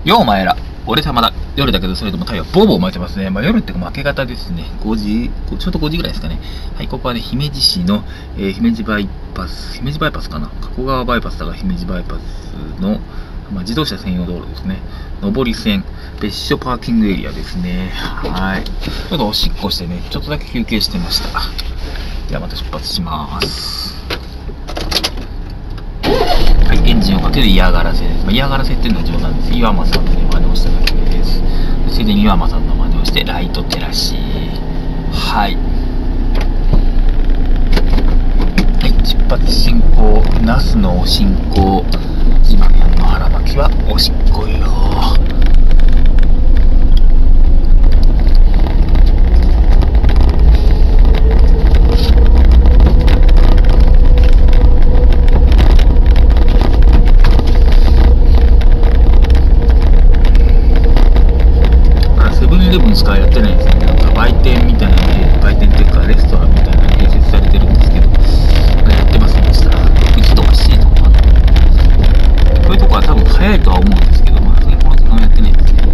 ようお前ら、俺様だ。夜だけど、それとも太陽ボーボー巻いてますね。夜っていうか明け方ですね。5時、ちょうど5時ぐらいですかね。はい、ここはね、姫路市の、姫路バイパスかな。加古川バイパスだから姫路バイパスの、自動車専用道路ですね。上り線、別所パーキングエリアですね。はい。ちょっとおしっこしてね、ちょっとだけ休憩してました。ではまた出発します。はい、エンジンをかける嫌がらせです。嫌がらせっていうのは冗談です。岩間さんの真似をしただけです。ついでに岩間さんの真似をして、ライト照らし。はい。はい、出発進行。那須の進行。ジマニャンの腹巻きはおしっこよ。しかやってないですね。なんか売店みたいなので、売店っていうかレストランみたいなので併設されてるんですけど、やってませんでした。6時とか7時とかかな。こういうとこは多分早いとは思うんですけど、この時間はやってないですね。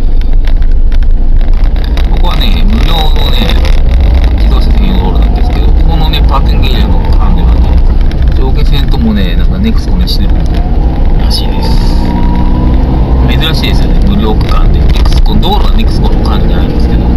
ここはね、無料のね、自動車専用道路なんですけど、ここのね、パーキングエリアの間ではね、上下線ともね、なんかネクスコにしてるらしいです。珍しいですよね、無料区間で。道路はネクスコの管理じゃないんですけど、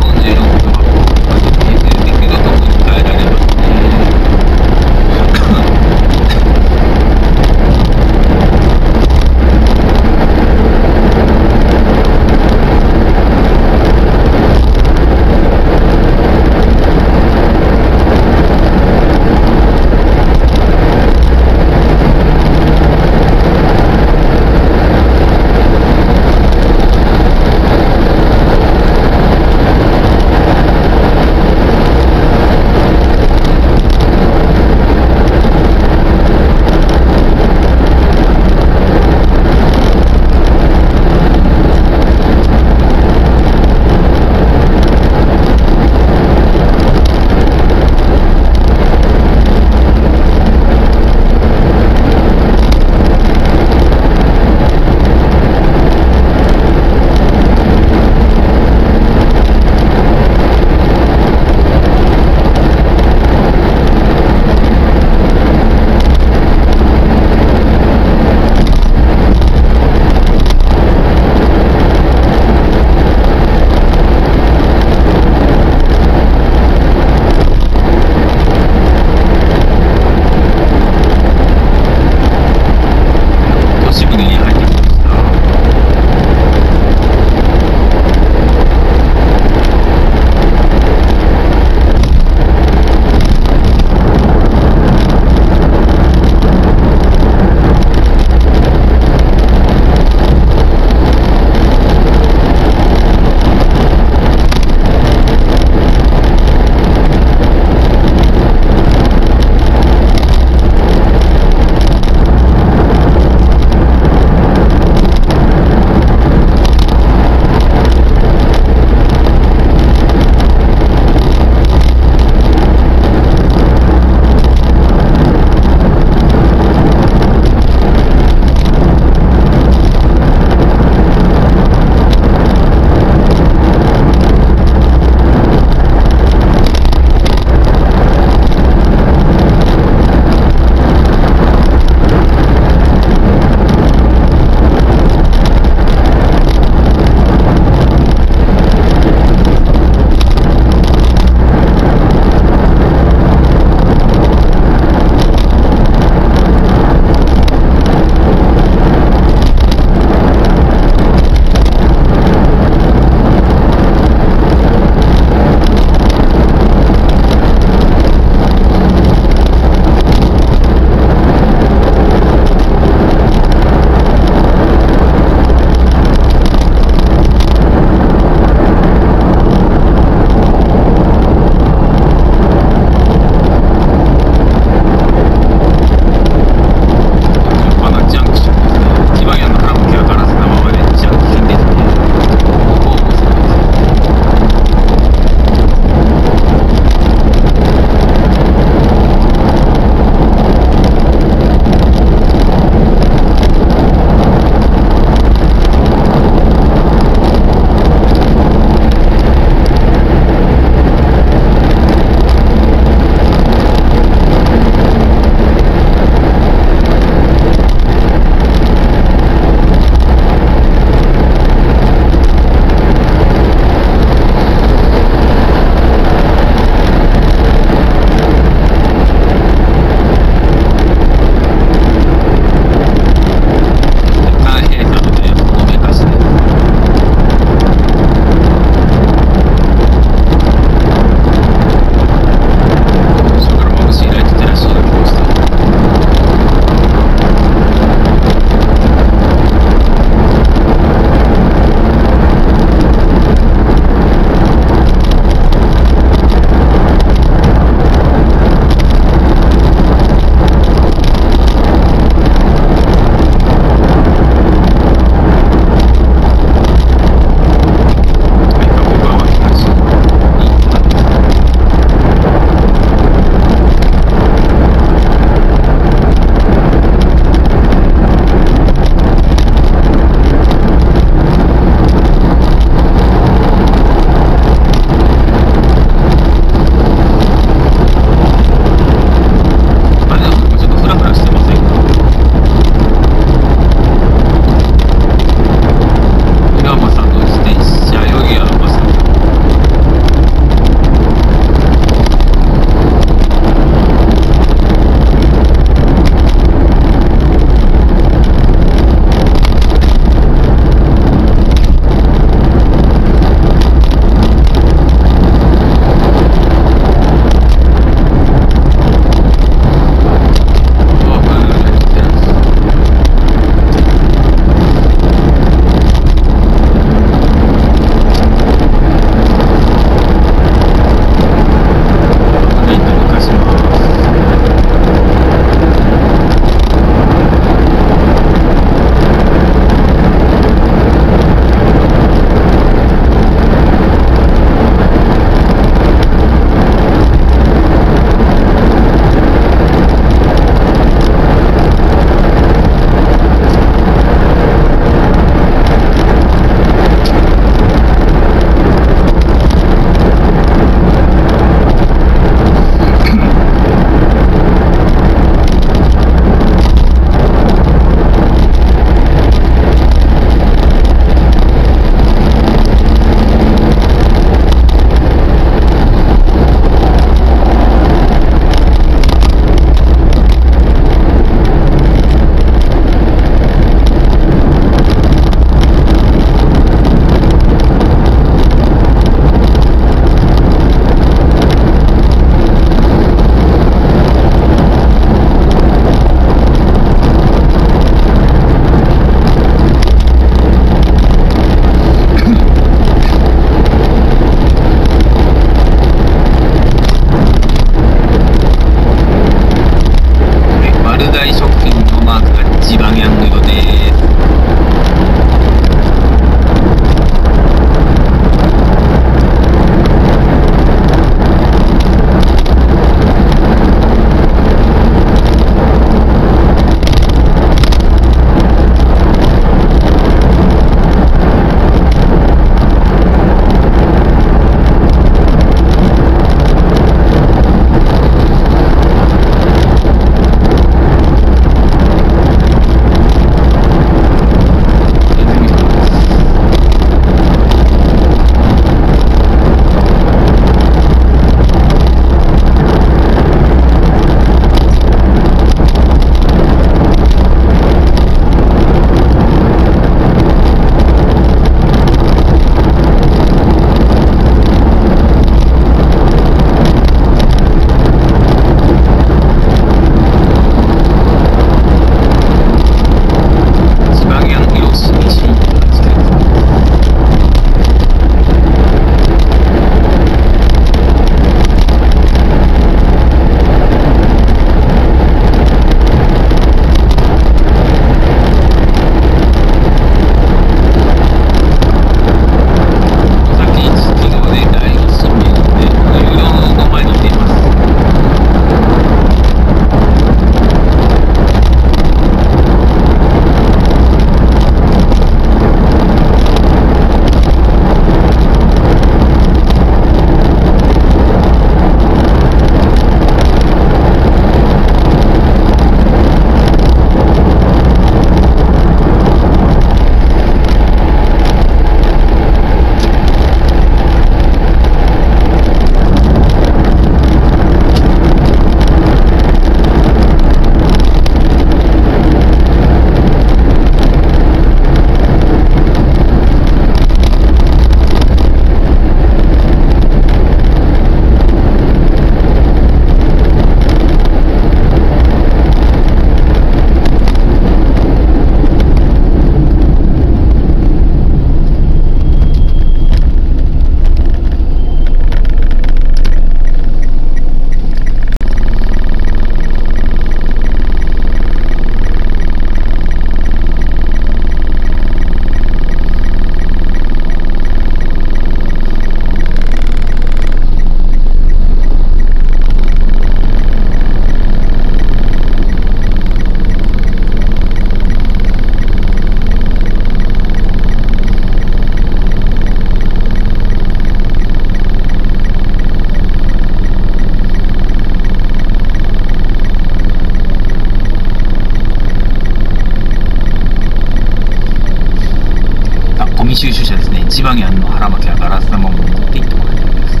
ミ収集車ですね。一番にの腹巻きはガラス玉を持っていってもらいたいです。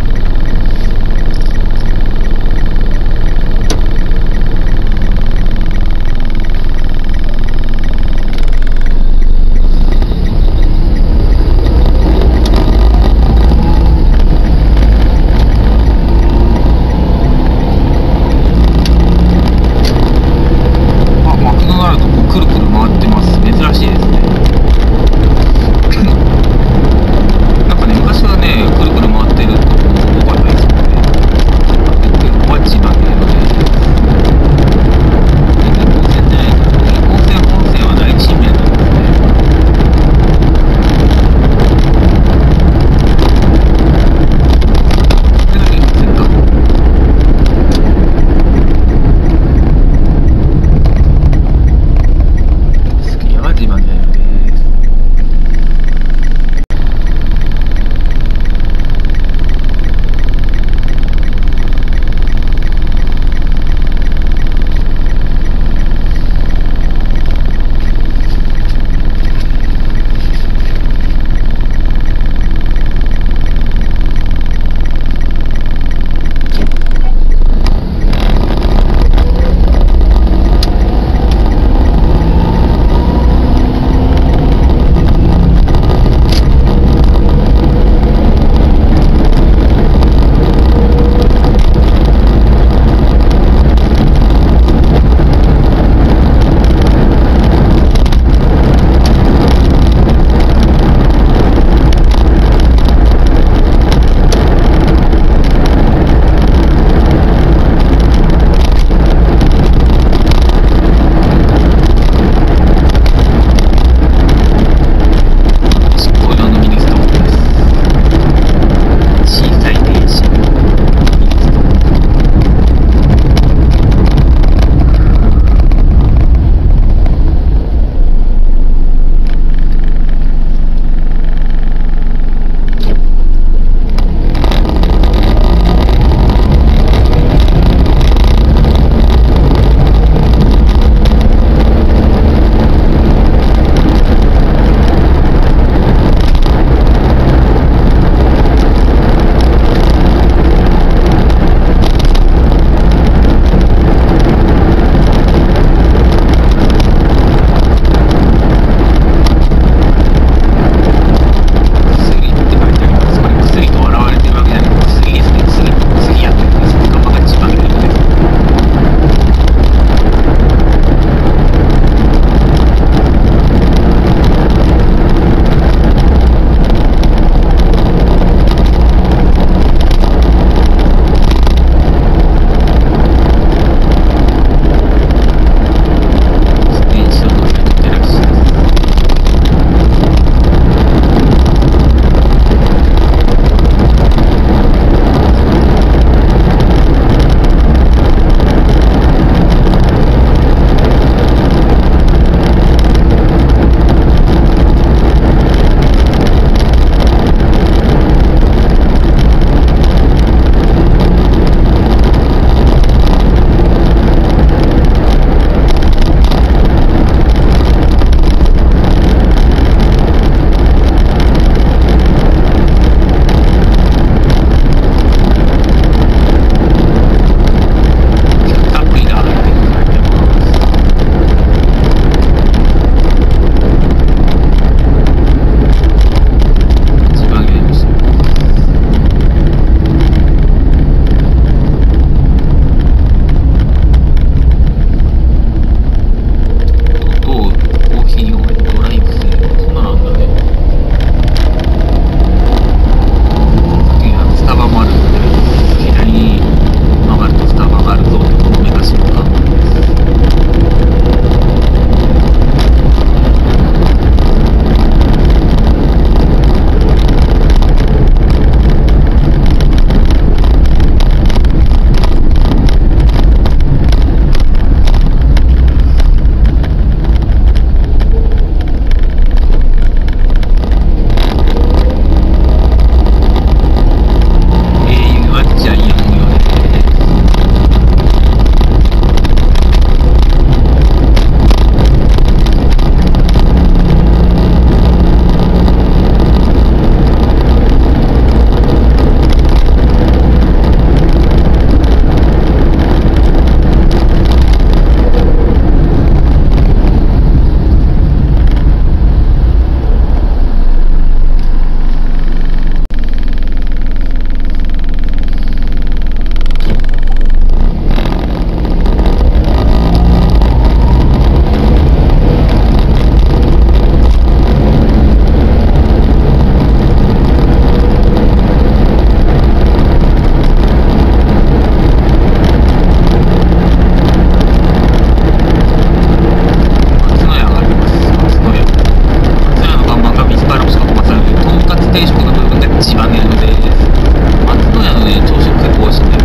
あ、マクドナルドもくるくる回ってます。珍しいですね。なんかね、昔はね、くるくる定食の部分が自慢げなので、松の屋のね、朝食結構美味しいんだよ。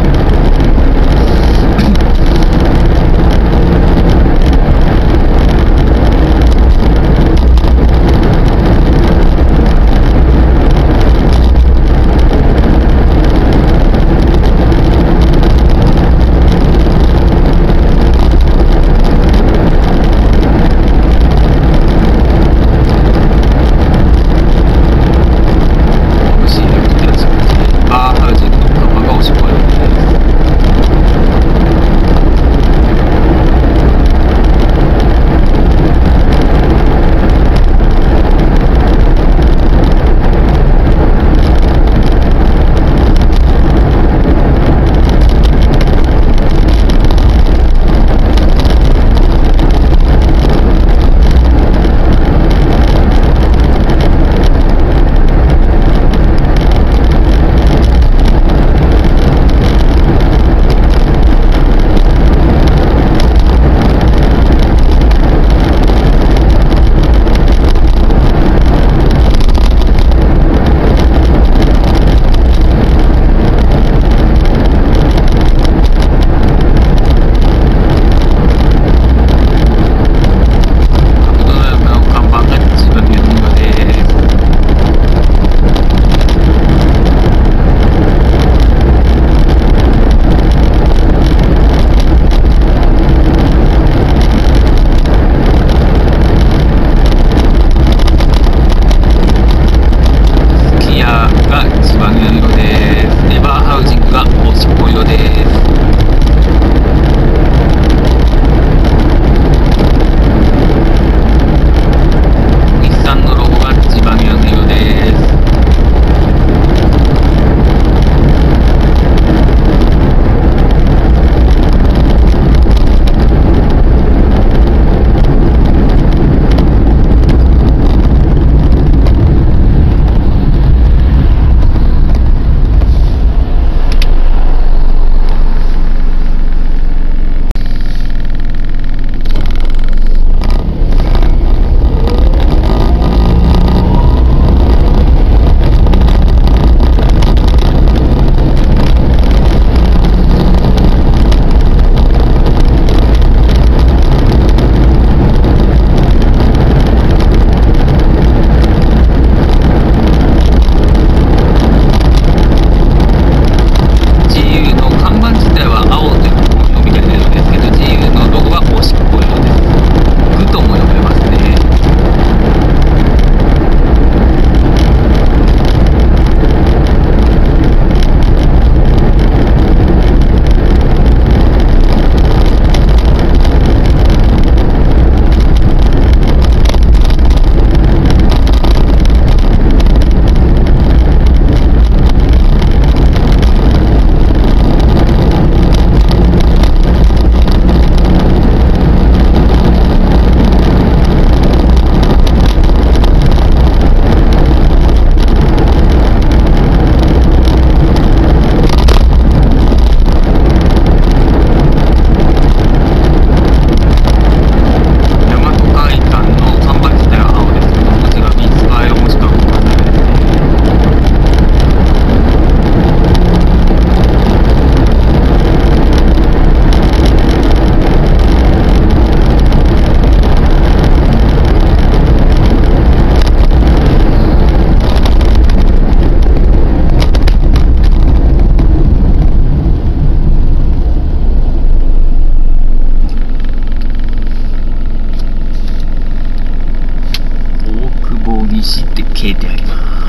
西って書いてあります。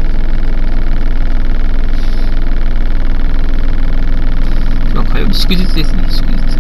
今日は火曜日、祝日ですね、祝日。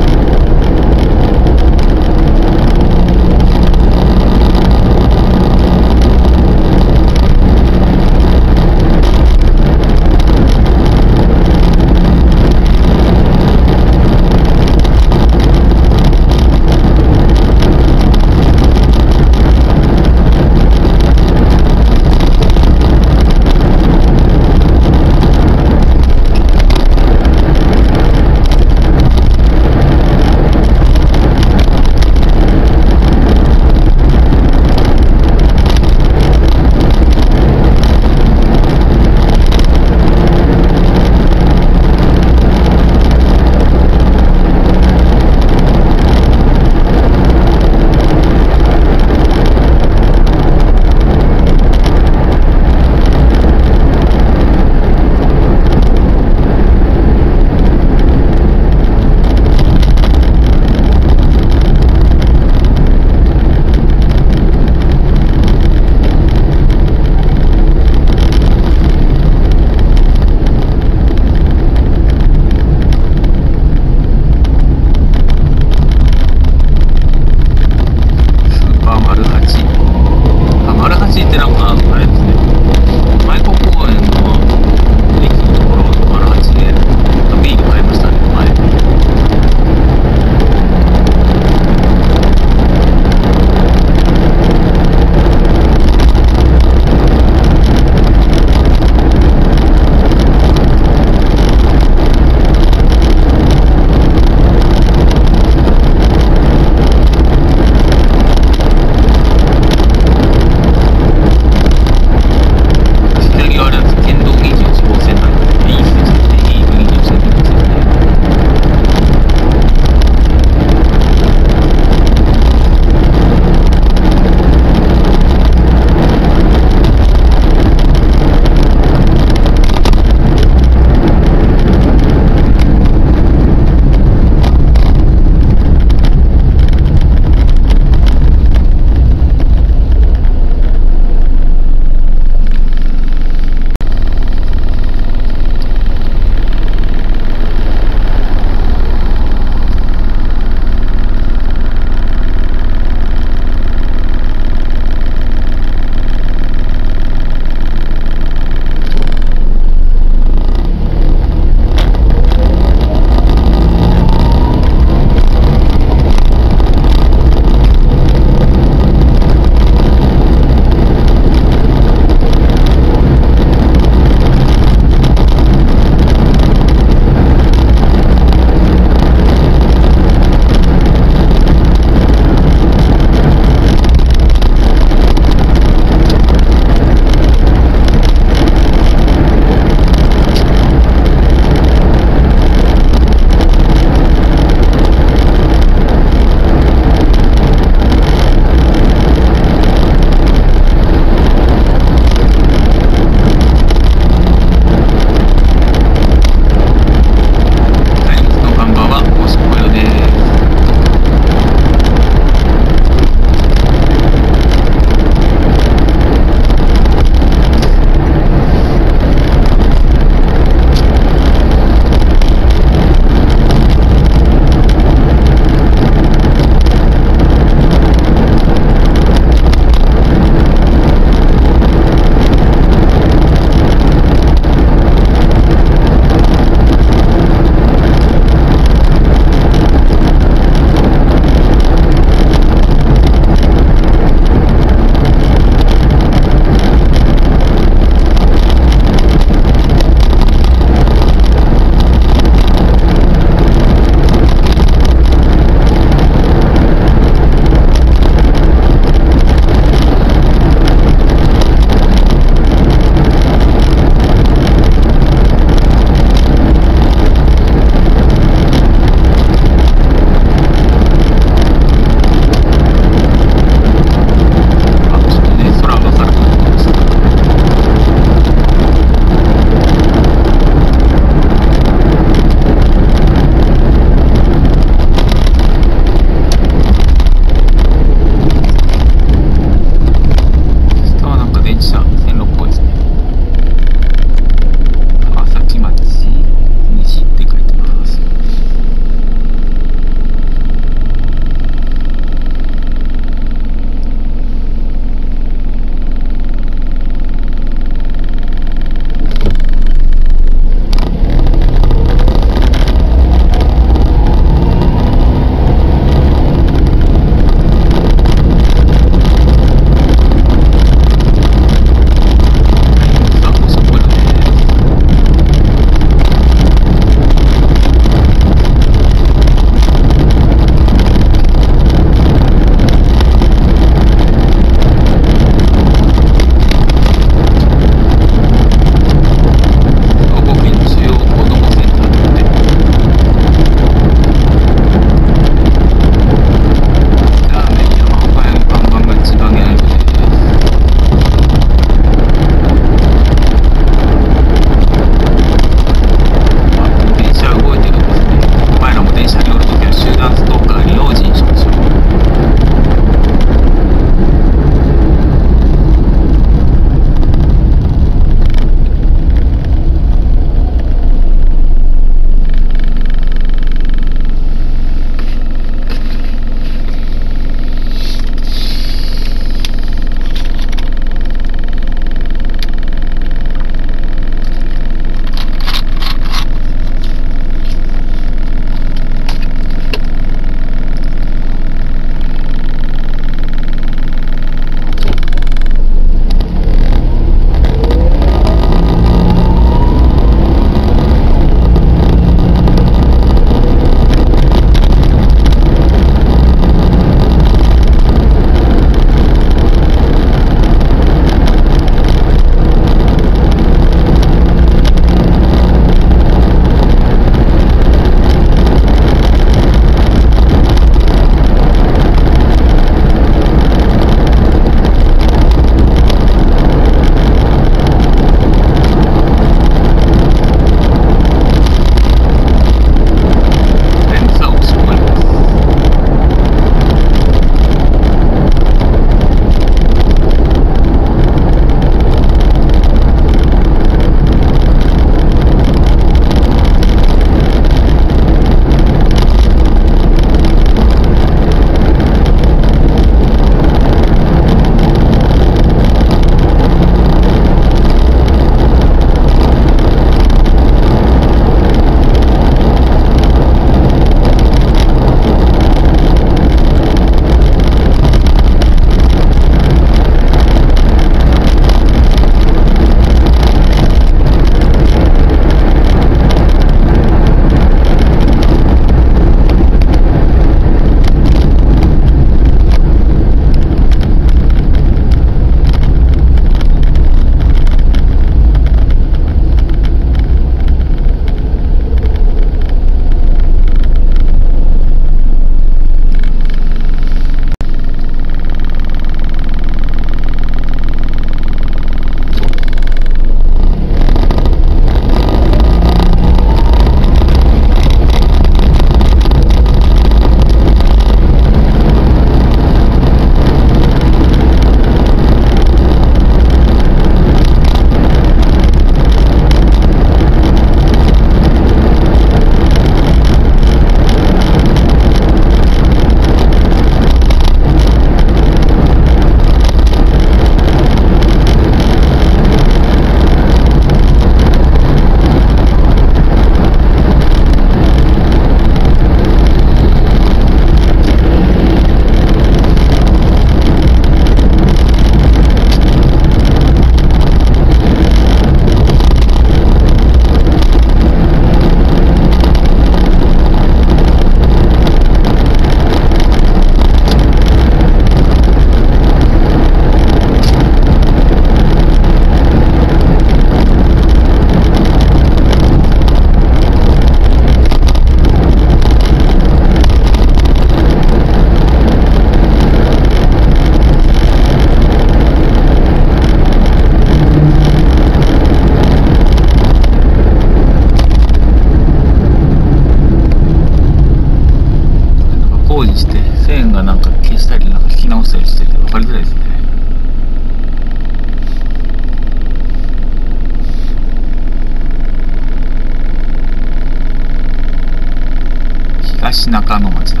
街中の町だって。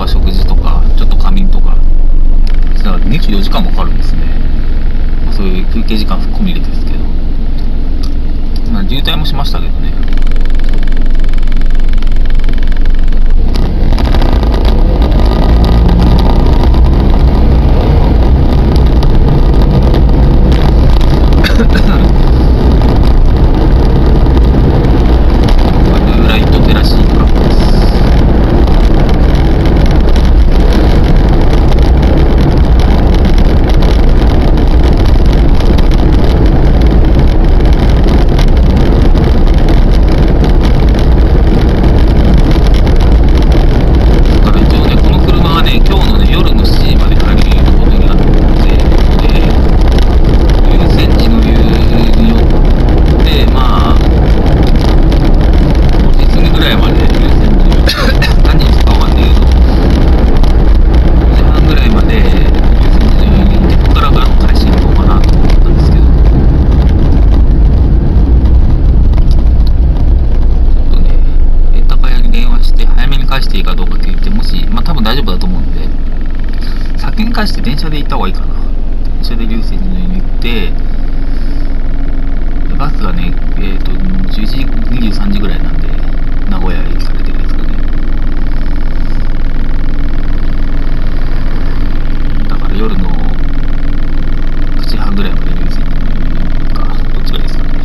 か食事とかちょっと仮眠とかだから24時間もかかるんですね。そういう休憩時間込み入れてですけど、渋滞もしましたけどね。返して電車で行った方がいいかな。電車で龍泉寺の湯に行って、バスがね、10時、23時ぐらいなんで、名古屋駅から出るやつがね。だから夜の9時半ぐらいまで龍泉寺の湯に行くか、どっちがいいですかね。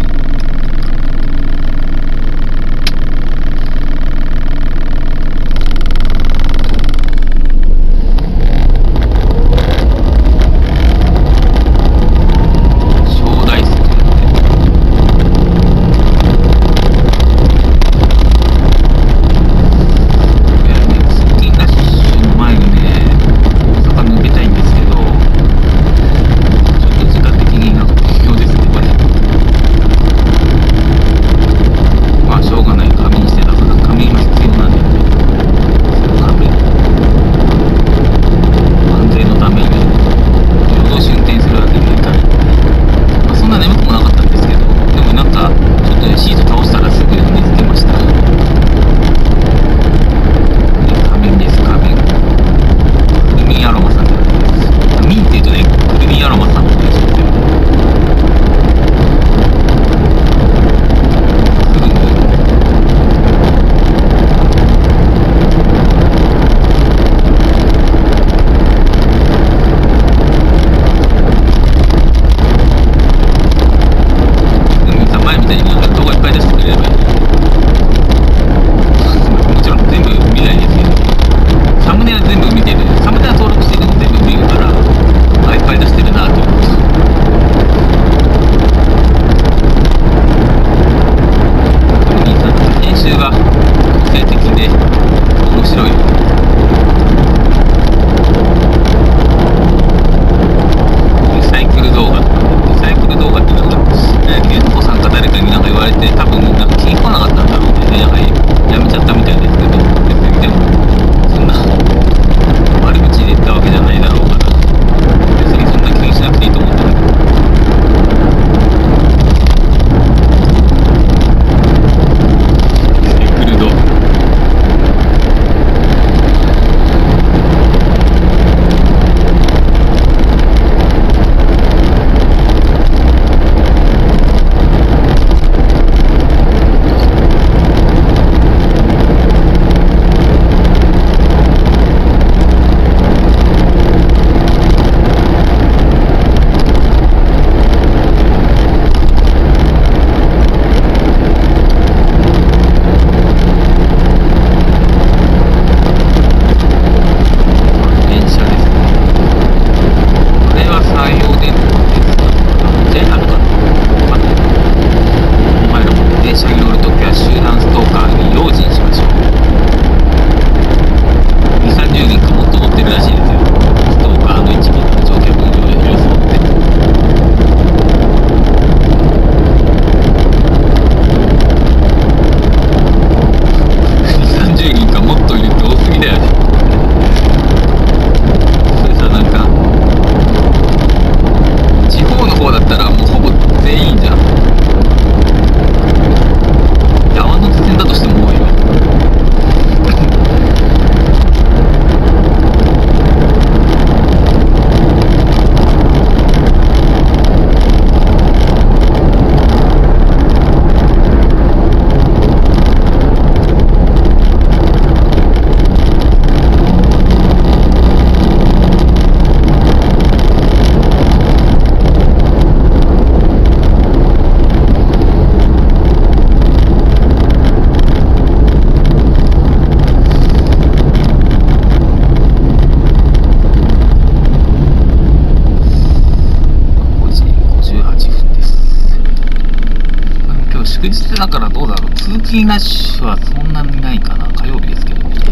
日だからどうだろう、通勤ラッシュはそんなにないかな、火曜日ですけどね。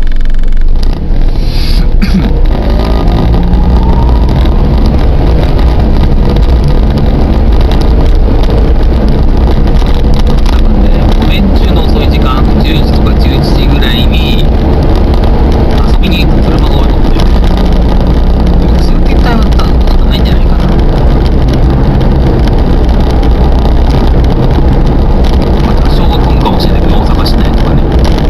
多分ね、午前中の遅い時間、10時とか11時ぐらいに遊びに行く車が多いので、通勤帯は多分ないんじゃないかな。まあ多少は混むかもしれないけど、大阪市内とかね。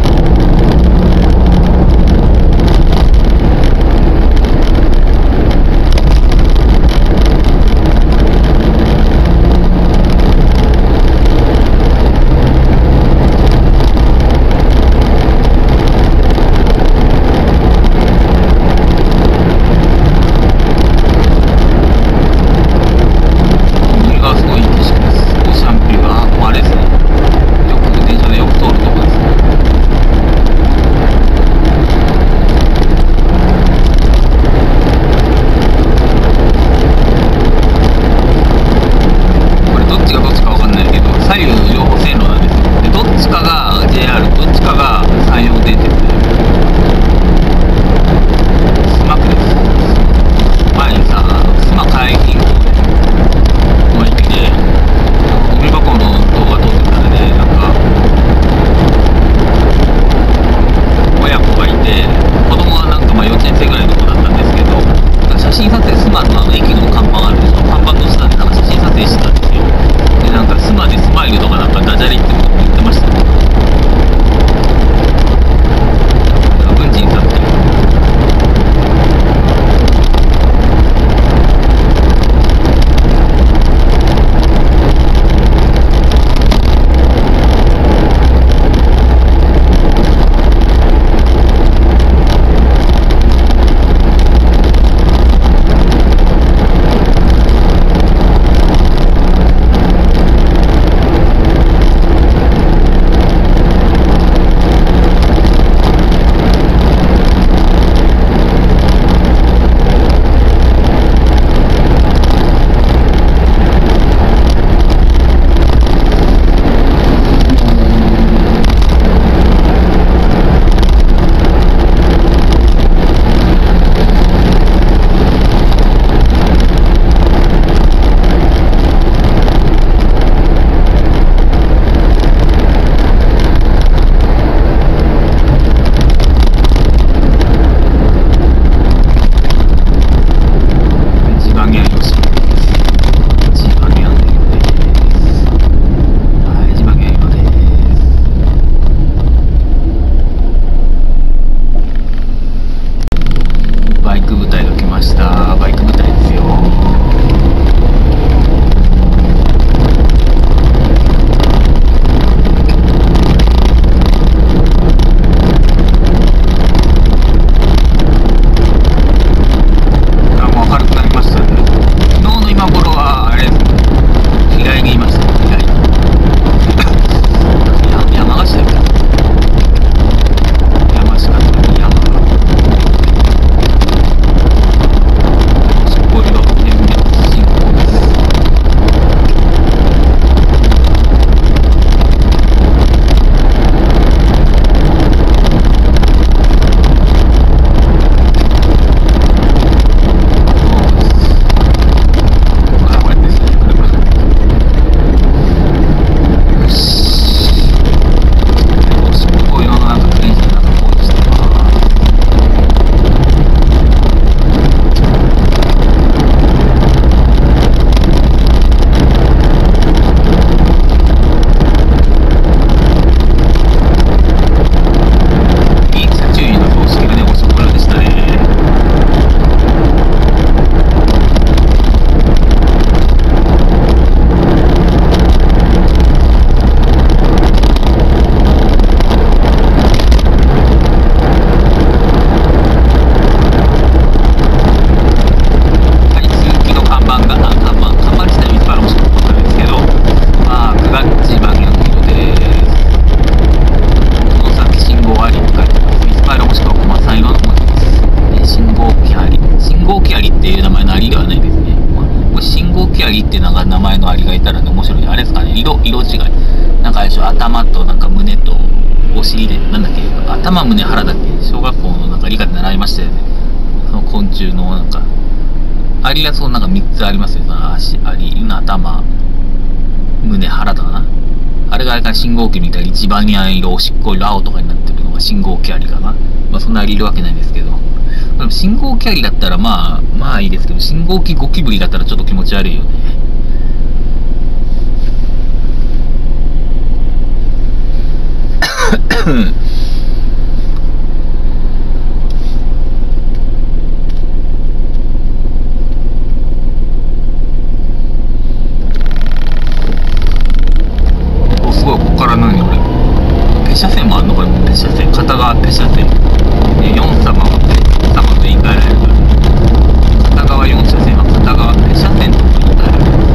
海がすごいいい景色です。オーシャンビューはもうあれですね。よく電車でよく通るとこですね。これどっちがどっちかわかんないけど、左右両方線路なんですよ。で、どっちかが JR、どっちかが山陽電鉄で、スマ区です。前にさ、スマ海浜の駅で、ゴミ箱の塔が通ってたらね、なんか、親子がいて、子供はなんかまあ幼稚園生ぐらいの子だったんですけど、写真撮影、スマの駅の看板あるでしょ、看板の下でなんか写真撮影してたんですよ。で、なんかスマでスマイルとかなんかダジャレって言ってましたね。文人さんって。バイク部隊が来ました。バイク部隊ですよ。あ、もう明るくなりましたね。昨日の今頃はあれですね。平井にいましたね。平井。山梨だっけ？山梨かったね。山。これが点滅信号です。これですね。よし。こういうのなんかクレイジーなところしてます。いい車中の標識がね、遅くなるでしたね。はい、通知の看板が、看板自体見つかるもしかったんですけど、まあ、9月番屋の色です。この先信号ありって書いてます。ミスパイロもしくはコマ3色の文字です。信号機あり。信号機ありっていう名前のアリではないですね。これ信号機ありっていう名前のアリがいたらね、面白い。あれですかね、色違い。 なんかあれでしょ、頭となんか胸とお尻で、なんだっけ、頭胸腹だっけ、小学校のなんか理科で習いましたよね。その昆虫のなんかアリがそうなんか3つありますよ。足、アリ、頭、胸、腹だな。あれがあれか信号機みたいに一番に色、おしっこ色、青とかになってるのが信号機アリかな。まあそんなアリいるわけないんですけど。でも信号機アリだったらまあいいですけど、信号機ゴキブリだったらちょっと気持ち悪いよね。お、すごい、ここから何これ。ペシャ線もあんのこれ。ペシャ線。片側ペシャ線。4様はペ様と言い換えられるから。片側4車線は片側ペシャ線と言い換えられるん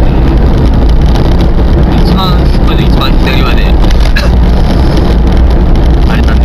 ですね。一番、これで一番左はね、あれだね。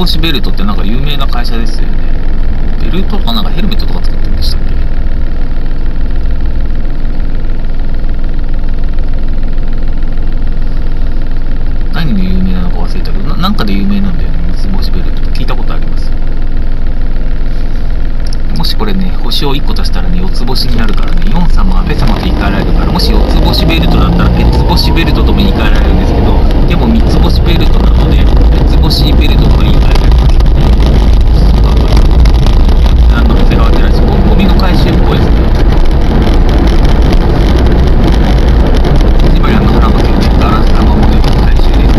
星ベルトってなんか有名な会社ですよね。ベルトとかなんかヘルメットとか作ってるんでしたっけ。何で有名なのか忘れたけど、なんかで有名なんだよね。三つ星ベルトと聞いたことあります。もしこれね、星を1個足したらね、4つ星になるからね、ヨン様、アベ様と言い換えられるから、もし4つ星ベルトだったら、鉄星ベルトとも言い換えられるんですけど、でも3つ星ベルトなので、鉄星ベルトとも言い換えられます。何の癖がわってないし、ゴミの回収っぽいですね。つまり腹巻きをね、ガラス玉模様の回収です。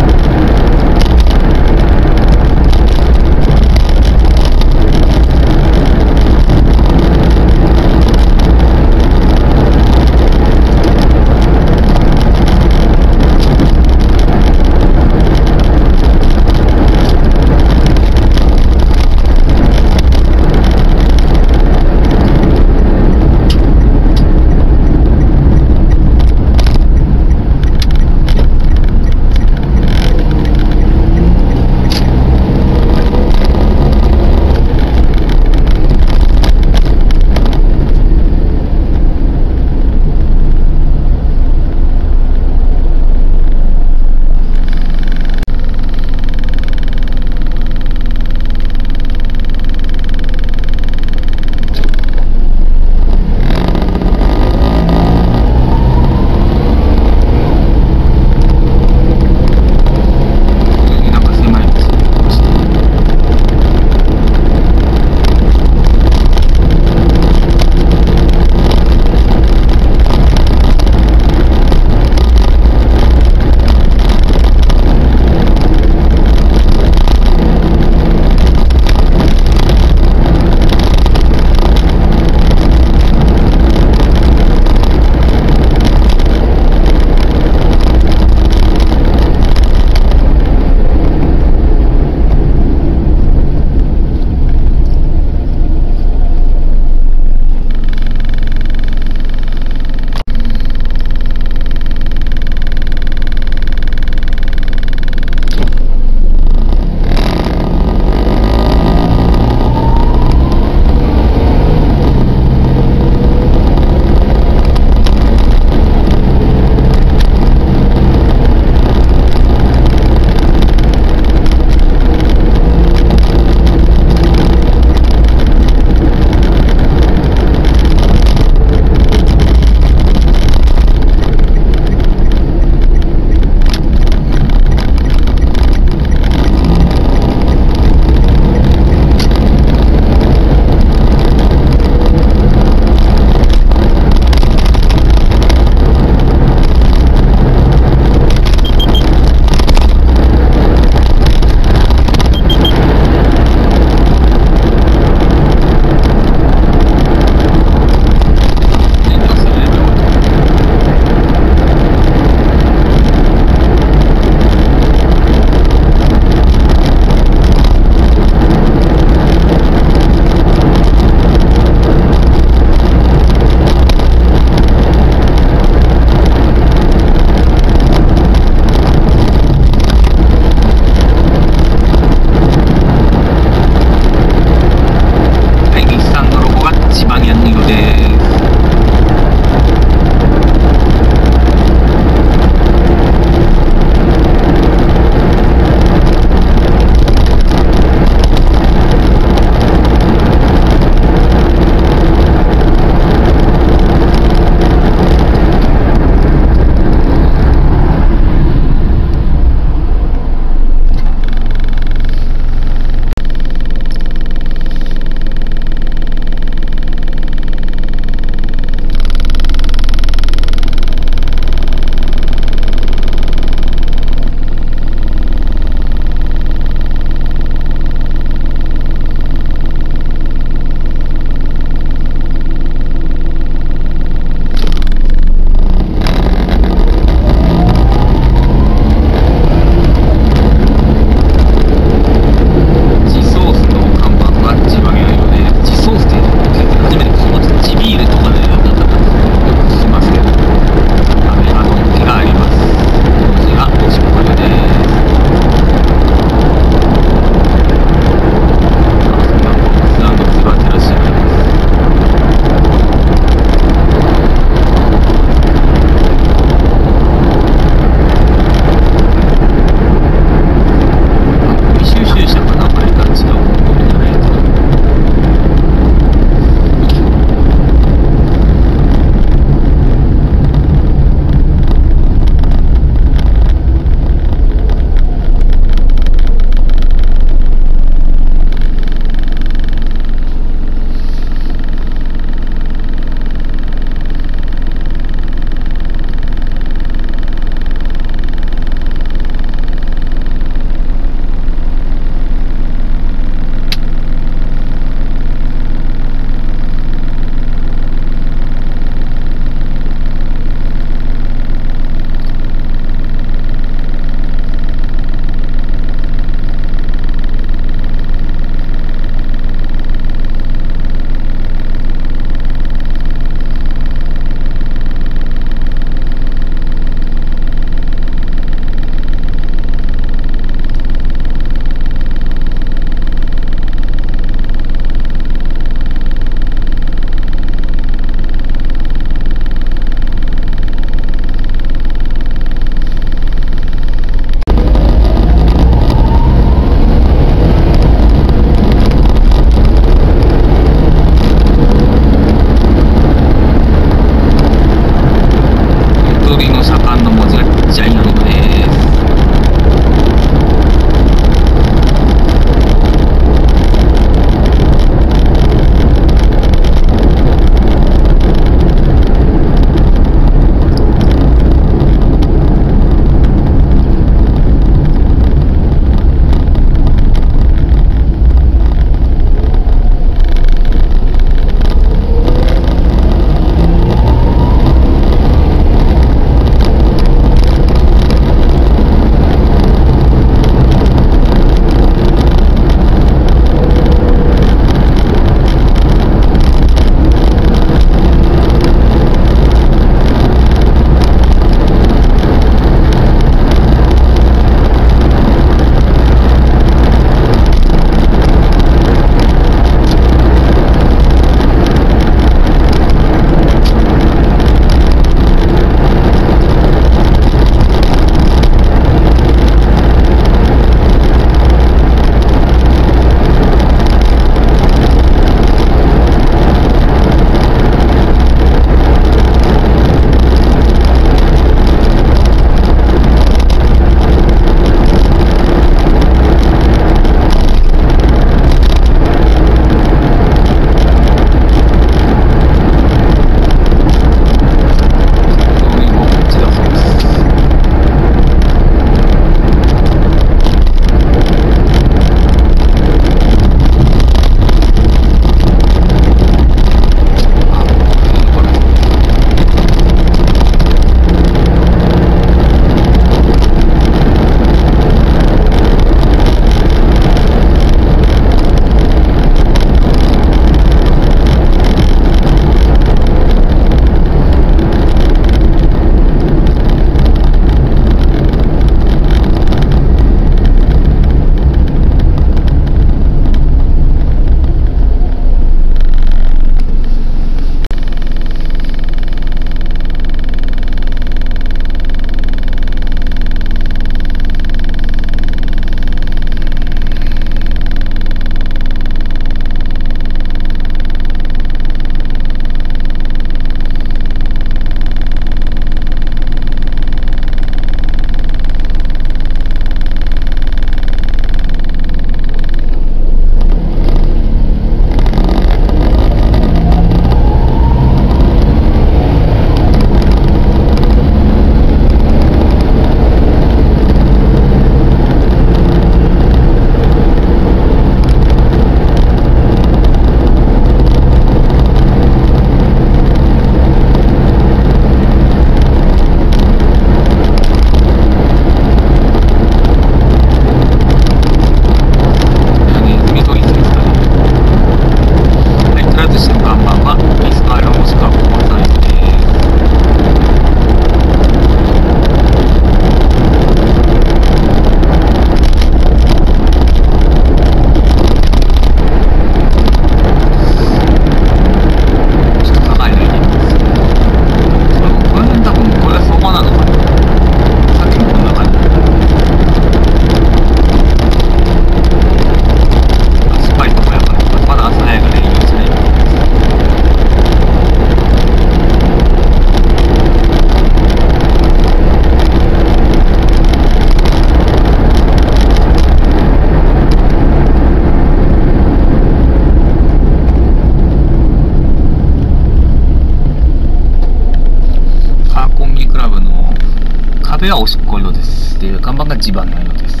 れがおしっこ色です。で、看板が地盤の色です。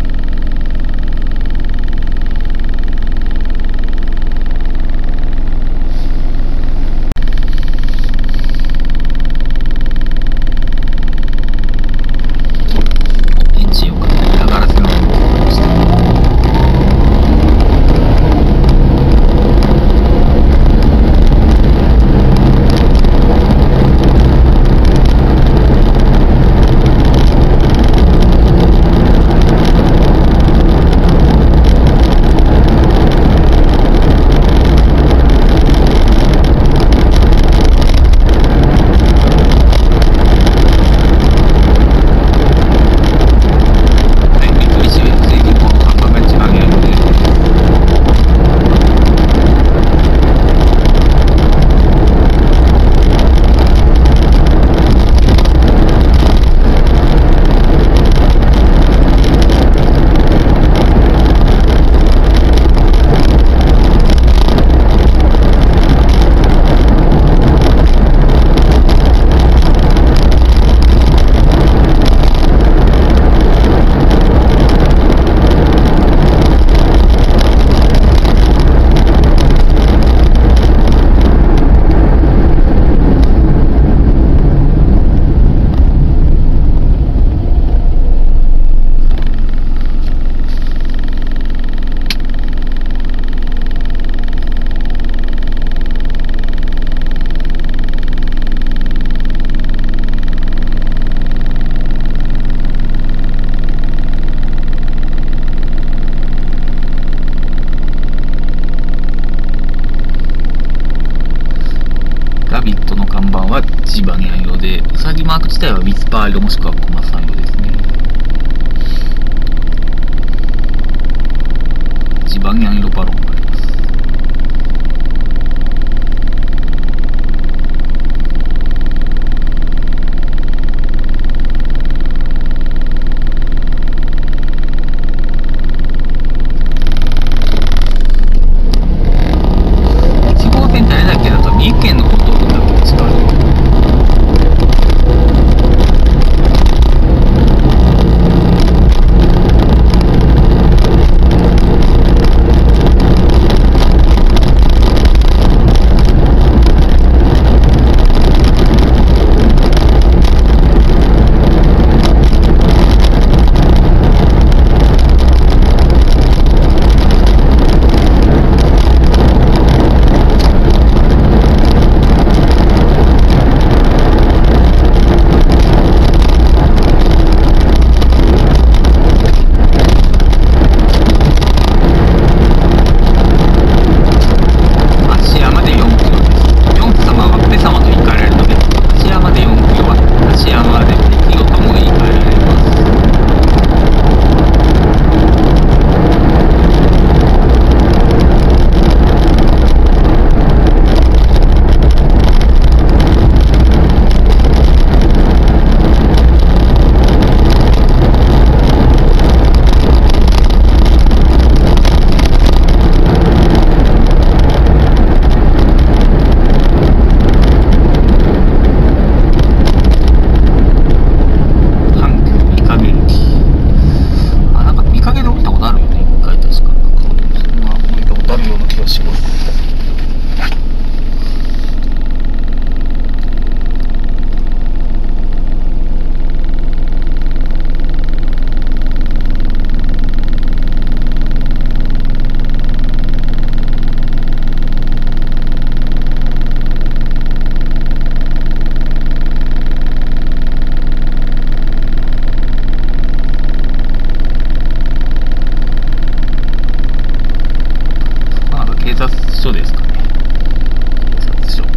エンジンをかけて嫌がらせのように聞こえました。ラビットの看板はジバニャン色で、ウサギマーク自体はウィスパー色もしくはコマさん色ですね。ジバニャン色バロンがあります。1号線ってあれだっけ、なんか三重県のことをだっけ、違う。署ですかね。警察署。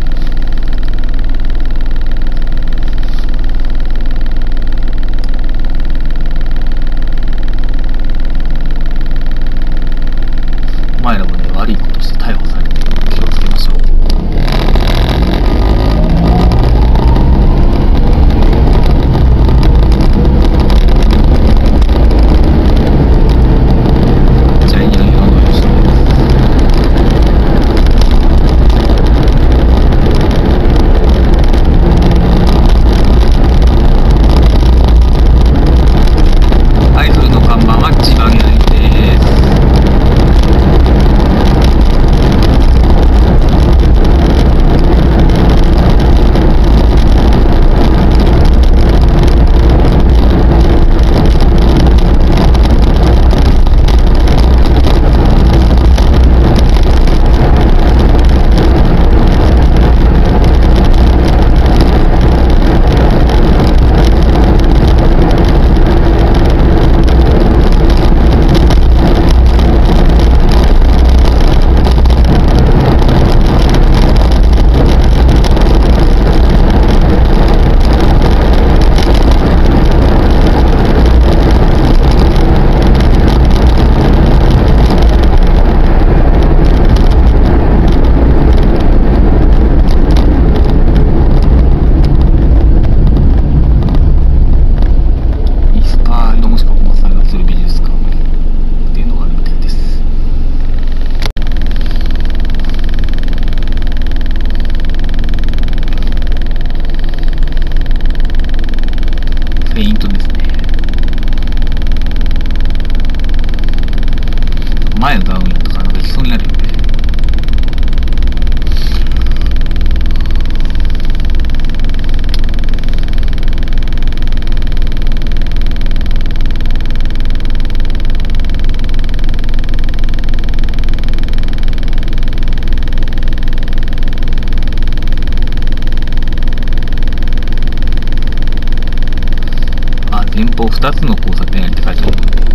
お前らもね、悪いことして逮捕されて気をつけましょう。ジャイアン用の吉野です。 方2つの交差点って書いてあるので、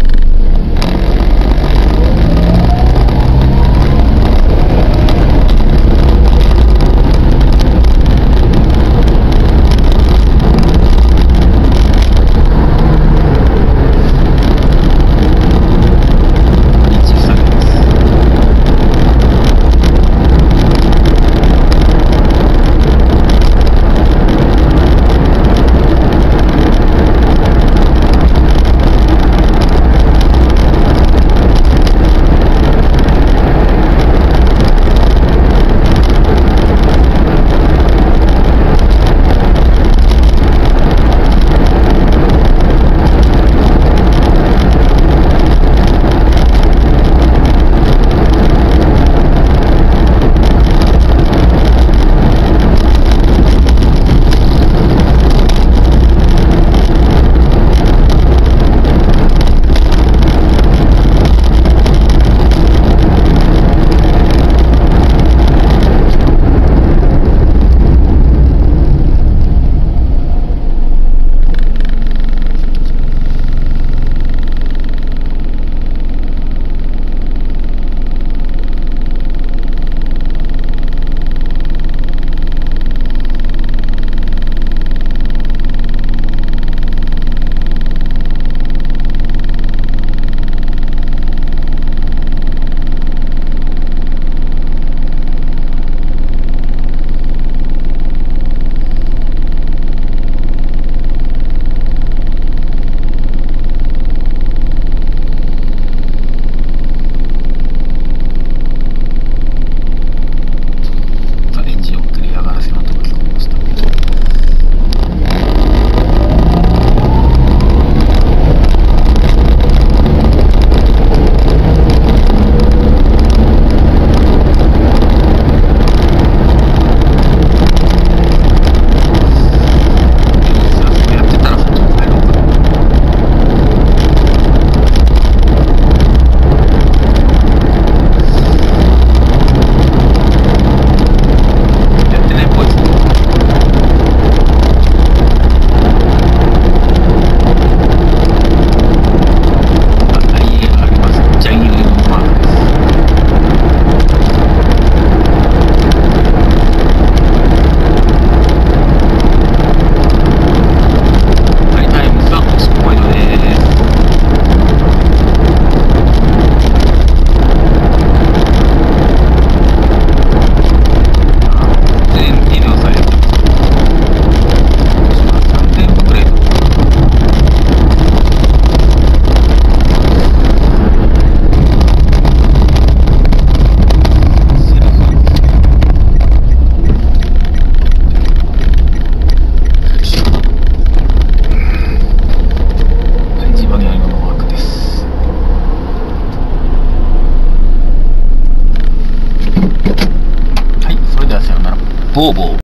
ボーボー。